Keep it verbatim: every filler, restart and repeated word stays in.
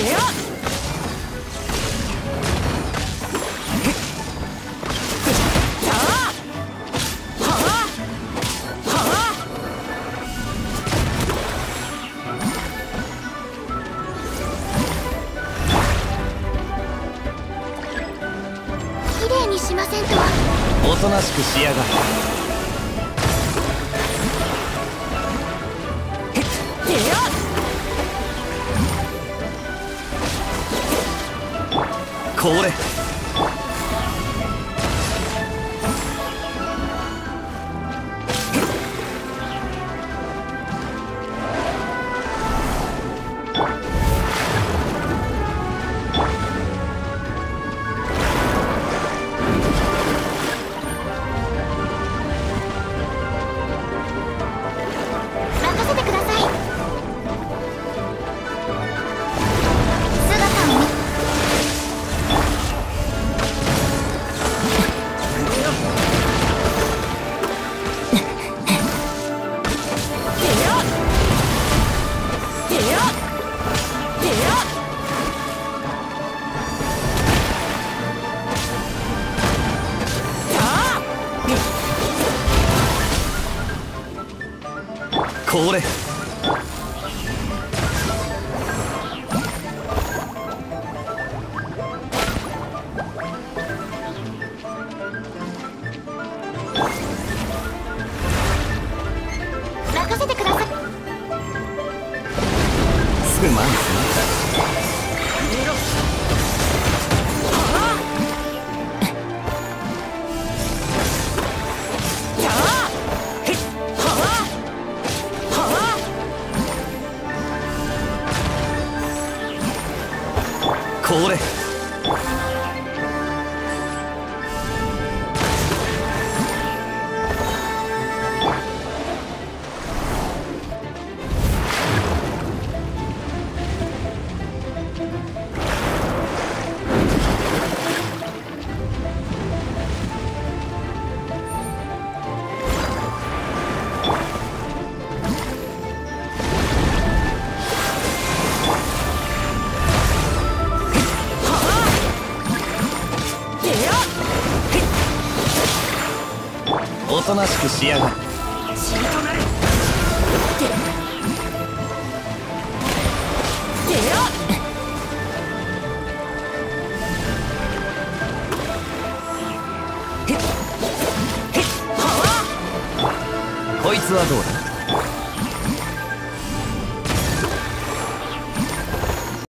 綺麗にしませんと。 おとなしくしやがる。これ任せてください。姿を見これ任せてください。 すまんすまん。これおとなしくしやがる。 血となる。 こいつはどうだ。